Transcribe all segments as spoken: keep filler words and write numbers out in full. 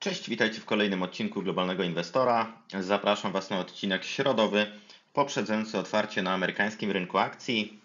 Cześć, witajcie w kolejnym odcinku Globalnego Inwestora. Zapraszam Was na odcinek środowy, poprzedzający otwarcie na amerykańskim rynku akcji.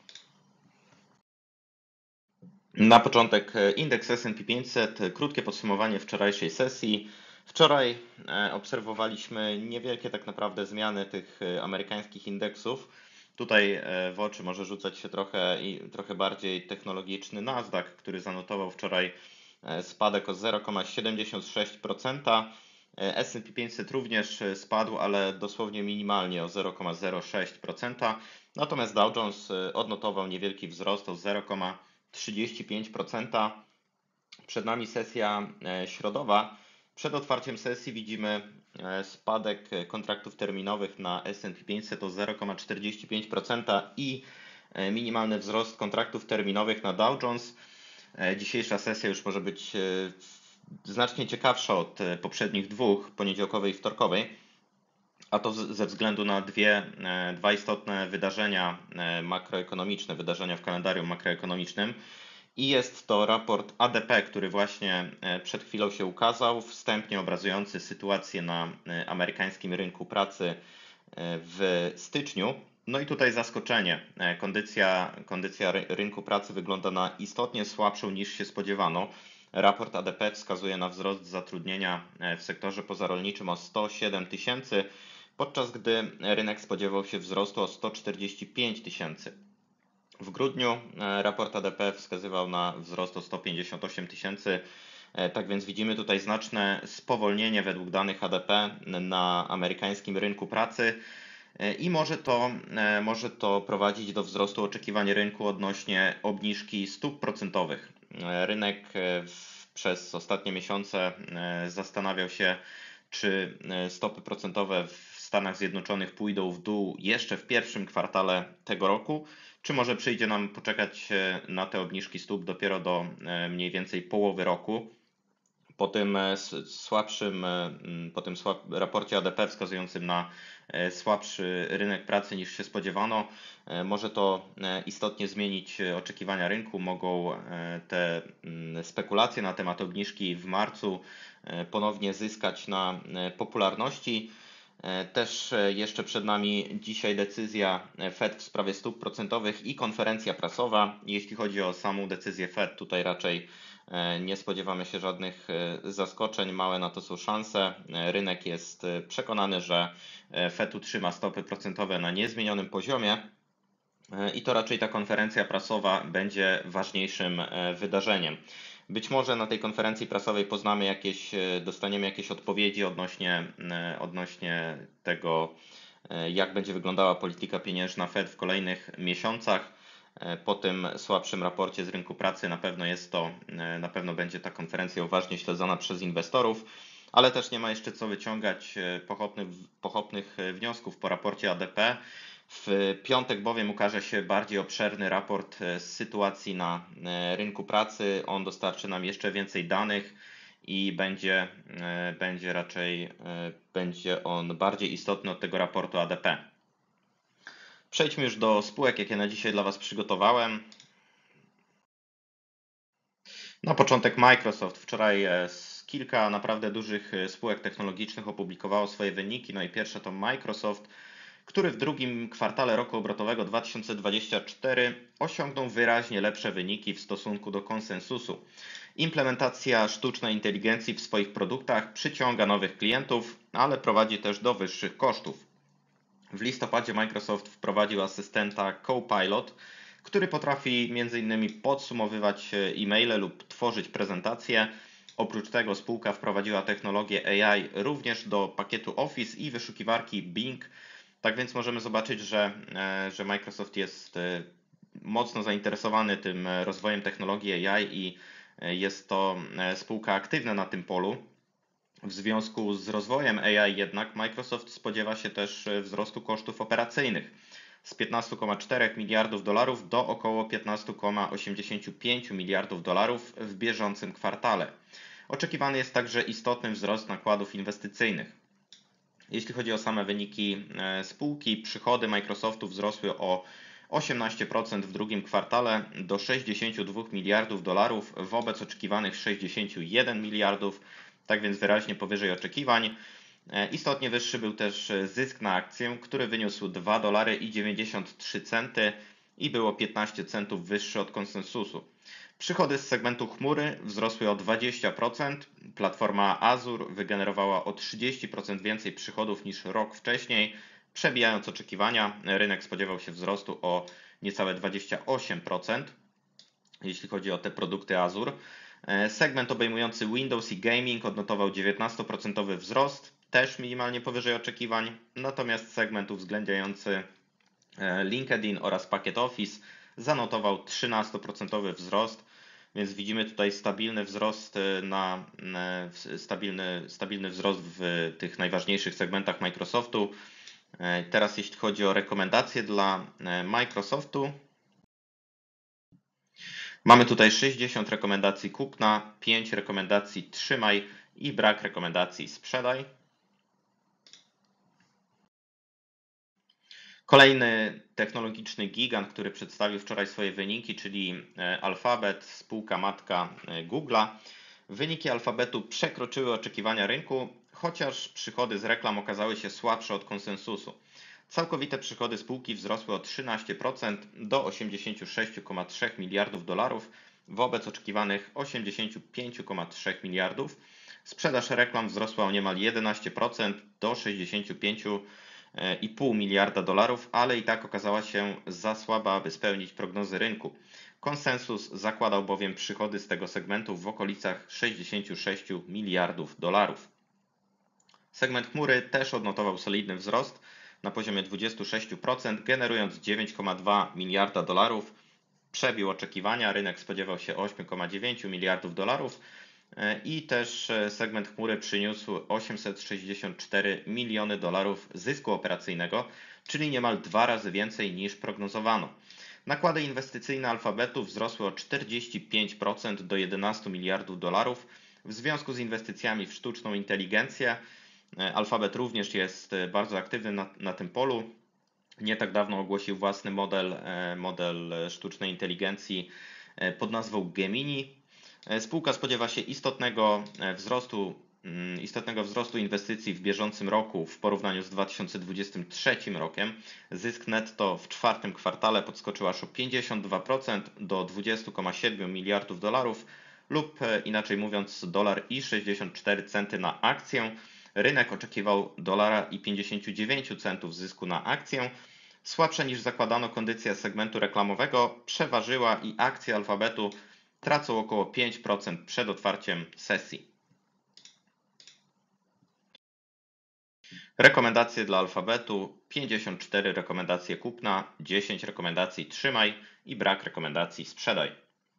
Na początek indeks S and P pięćset, krótkie podsumowanie wczorajszej sesji. Wczoraj obserwowaliśmy niewielkie tak naprawdę zmiany tych amerykańskich indeksów. Tutaj w oczy może rzucać się trochę, i trochę bardziej technologiczny Nasdaq, który zanotował wczoraj spadek o zero przecinek siedemdziesiąt sześć procent. S and P pięćset również spadł, ale dosłownie minimalnie o zero przecinek zero sześć procent. Natomiast Dow Jones odnotował niewielki wzrost o zero przecinek trzydzieści pięć procent. Przed nami sesja środowa. Przed otwarciem sesji widzimy spadek kontraktów terminowych na S and P pięćset o zero przecinek czterdzieści pięć procent i minimalny wzrost kontraktów terminowych na Dow Jones. Dzisiejsza sesja już może być znacznie ciekawsza od poprzednich dwóch, poniedziałkowej i wtorkowej, a to ze względu na dwie, dwa istotne wydarzenia makroekonomiczne, wydarzenia w kalendarium makroekonomicznym. I jest to raport A D P, który właśnie przed chwilą się ukazał, wstępnie obrazujący sytuację na amerykańskim rynku pracy w styczniu. No i tutaj zaskoczenie. Kondycja, kondycja rynku pracy wygląda na istotnie słabszą niż się spodziewano. Raport A D P wskazuje na wzrost zatrudnienia w sektorze pozarolniczym o sto siedem tysięcy, podczas gdy rynek spodziewał się wzrostu o sto czterdzieści pięć tysięcy. W grudniu raport A D P wskazywał na wzrost o sto pięćdziesiąt osiem tysięcy. Tak więc widzimy tutaj znaczne spowolnienie według danych A D P na amerykańskim rynku pracy i może to, może to prowadzić do wzrostu oczekiwań rynku odnośnie obniżki stóp procentowych. Rynek przez ostatnie miesiące zastanawiał się, czy stopy procentowe w Stanach Zjednoczonych pójdą w dół jeszcze w pierwszym kwartale tego roku, czy może przyjdzie nam poczekać na te obniżki stóp dopiero do mniej więcej połowy roku. Po tym słabszym, po tym słab, raporcie A D P wskazującym na słabszy rynek pracy niż się spodziewano, może to istotnie zmienić oczekiwania rynku. Mogą te spekulacje na temat obniżki w marcu ponownie zyskać na popularności. Też jeszcze przed nami dzisiaj decyzja Fed w sprawie stóp procentowych i konferencja prasowa. Jeśli chodzi o samą decyzję Fed, tutaj raczej nie spodziewamy się żadnych zaskoczeń, małe na to są szanse. Rynek jest przekonany, że Fed utrzyma stopy procentowe na niezmienionym poziomie i to raczej ta konferencja prasowa będzie ważniejszym wydarzeniem. Być może na tej konferencji prasowej poznamy jakieś, dostaniemy jakieś odpowiedzi odnośnie, odnośnie tego, jak będzie wyglądała polityka pieniężna Fed w kolejnych miesiącach. Po tym słabszym raporcie z rynku pracy na pewno jest to, na pewno będzie ta konferencja uważnie śledzona przez inwestorów, ale też nie ma jeszcze co wyciągać pochopnych, pochopnych wniosków po raporcie A D P. W piątek bowiem ukaże się bardziej obszerny raport z sytuacji na rynku pracy. On dostarczy nam jeszcze więcej danych i będzie, będzie raczej będzie on bardziej istotny od tego raportu A D P. Przejdźmy już do spółek, jakie na dzisiaj dla Was przygotowałem. Na początek Microsoft. Wczoraj kilka naprawdę dużych spółek technologicznych opublikowało swoje wyniki. No i pierwsze to Microsoft, który w drugim kwartale roku obrotowego dwa tysiące dwudziestego czwartego osiągnął wyraźnie lepsze wyniki w stosunku do konsensusu. Implementacja sztucznej inteligencji w swoich produktach przyciąga nowych klientów, ale prowadzi też do wyższych kosztów. W listopadzie Microsoft wprowadził asystenta Copilot, który potrafi między innymi podsumowywać e-maile lub tworzyć prezentacje. Oprócz tego spółka wprowadziła technologię A I również do pakietu Office i wyszukiwarki Bing. Tak więc możemy zobaczyć, że, że Microsoft jest mocno zainteresowany tym rozwojem technologii A I i jest to spółka aktywna na tym polu. W związku z rozwojem A I jednak Microsoft spodziewa się też wzrostu kosztów operacyjnych z piętnaście przecinek cztery miliardów dolarów do około piętnaście przecinek osiemdziesiąt pięć miliardów dolarów w bieżącym kwartale. Oczekiwany jest także istotny wzrost nakładów inwestycyjnych. Jeśli chodzi o same wyniki spółki, przychody Microsoftu wzrosły o osiemnaście procent w drugim kwartale do sześćdziesiąt dwa miliardów dolarów wobec oczekiwanych sześćdziesiąt jeden miliardów. tak więc wyraźnie powyżej oczekiwań. Istotnie wyższy był też zysk na akcję, który wyniósł dwa dolary i dziewięćdziesiąt trzy centy i było piętnaście centów wyższy od konsensusu. Przychody z segmentu chmury wzrosły o dwadzieścia procent. Platforma Azure wygenerowała o trzydzieści procent więcej przychodów niż rok wcześniej, przebijając oczekiwania. Rynek spodziewał się wzrostu o niecałe dwadzieścia osiem procent, jeśli chodzi o te produkty Azure. Segment obejmujący Windows i Gaming odnotował dziewiętnaście procent wzrost, też minimalnie powyżej oczekiwań, natomiast segment uwzględniający LinkedIn oraz Pakiet Office zanotował trzynaście procent wzrost, więc widzimy tutaj stabilny wzrost na stabilny, stabilny wzrost w tych najważniejszych segmentach Microsoftu. Teraz jeśli chodzi o rekomendacje dla Microsoftu, mamy tutaj sześćdziesiąt rekomendacji kupna, pięć rekomendacji trzymaj i brak rekomendacji sprzedaj. Kolejny technologiczny gigant, który przedstawił wczoraj swoje wyniki, czyli Alphabet, spółka matka Google'a. Wyniki Alphabetu przekroczyły oczekiwania rynku, chociaż przychody z reklam okazały się słabsze od konsensusu. Całkowite przychody spółki wzrosły o trzynaście procent do osiemdziesiąt sześć przecinek trzy miliardów dolarów wobec oczekiwanych osiemdziesiąt pięć przecinek trzy miliardów. Sprzedaż reklam wzrosła o niemal jedenaście procent do sześćdziesiąt pięć przecinek pięć miliarda dolarów, ale i tak okazała się za słaba, aby spełnić prognozy rynku. Konsensus zakładał bowiem przychody z tego segmentu w okolicach sześćdziesiąt sześć miliardów dolarów. Segment chmury też odnotował solidny wzrost na poziomie dwadzieścia sześć procent, generując dziewięć przecinek dwa miliarda dolarów. Przebił oczekiwania, rynek spodziewał się osiem przecinek dziewięć miliardów dolarów i też segment chmury przyniósł osiemset sześćdziesiąt cztery miliony dolarów zysku operacyjnego, czyli niemal dwa razy więcej niż prognozowano. Nakłady inwestycyjne Alphabetu wzrosły o czterdzieści pięć procent do jedenastu miliardów dolarów w związku z inwestycjami w sztuczną inteligencję. Alphabet również jest bardzo aktywny na, na tym polu. Nie tak dawno ogłosił własny model, model sztucznej inteligencji pod nazwą Gemini. Spółka spodziewa się istotnego wzrostu, istotnego wzrostu inwestycji w bieżącym roku w porównaniu z dwa tysiące dwudziestym trzecim rokiem. Zysk netto w czwartym kwartale podskoczył aż o pięćdziesiąt dwa procent do dwudziestu przecinek siedem miliardów dolarów lub inaczej mówiąc dolar i sześćdziesiąt cztery centy na akcję. Rynek oczekiwał dolara i pięćdziesiąt dziewięć centów zysku na akcję. Słabsza niż zakładano kondycja segmentu reklamowego przeważyła i akcje Alphabetu tracą około pięć procent przed otwarciem sesji. Rekomendacje dla Alphabetu: pięćdziesiąt cztery rekomendacje kupna, dziesięć rekomendacji trzymaj i brak rekomendacji sprzedaj.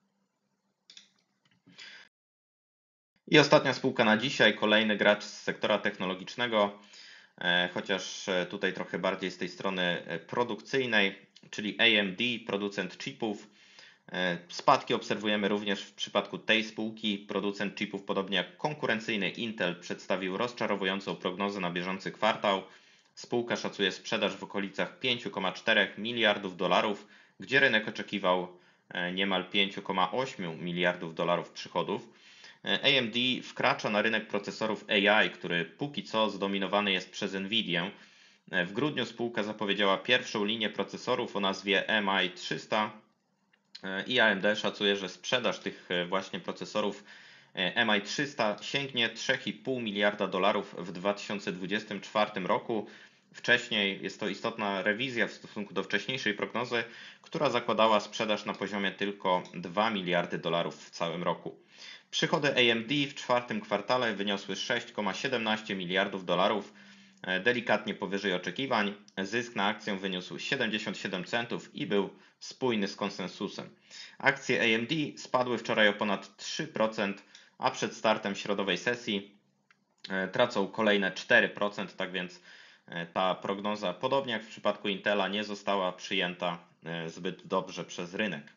I ostatnia spółka na dzisiaj, kolejny gracz z sektora technologicznego, chociaż tutaj trochę bardziej z tej strony produkcyjnej, czyli A M D, producent chipów. Spadki obserwujemy również w przypadku tej spółki. Producent chipów, podobnie jak konkurencyjny Intel, przedstawił rozczarowującą prognozę na bieżący kwartał. Spółka szacuje sprzedaż w okolicach pięć przecinek cztery miliardów dolarów, gdzie rynek oczekiwał niemal pięć przecinek osiem miliardów dolarów przychodów. A M D wkracza na rynek procesorów A I, który póki co zdominowany jest przez Nvidię. W grudniu spółka zapowiedziała pierwszą linię procesorów o nazwie M I trzysta i A M D szacuje, że sprzedaż tych właśnie procesorów M I trzysta sięgnie trzy przecinek pięć miliarda dolarów w dwa tysiące dwudziestym czwartym roku. Wcześniej jest to istotna rewizja w stosunku do wcześniejszej prognozy, która zakładała sprzedaż na poziomie tylko dwa miliardy dolarów w całym roku. Przychody A M D w czwartym kwartale wyniosły sześć przecinek siedemnaście miliardów dolarów, delikatnie powyżej oczekiwań. Zysk na akcję wyniósł siedemdziesiąt siedem centów i był spójny z konsensusem. Akcje A M D spadły wczoraj o ponad trzy procent, a przed startem środowej sesji tracą kolejne cztery procent, tak więc ta prognoza, podobnie jak w przypadku Intela, nie została przyjęta zbyt dobrze przez rynek.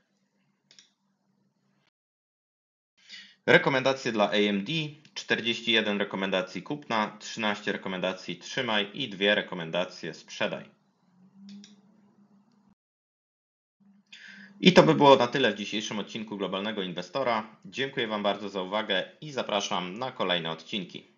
Rekomendacje dla A M D: czterdzieści jeden rekomendacji kupna, trzynaście rekomendacji trzymaj i dwie rekomendacje sprzedaj. I to by było na tyle w dzisiejszym odcinku Globalnego Inwestora. Dziękuję Wam bardzo za uwagę i zapraszam na kolejne odcinki.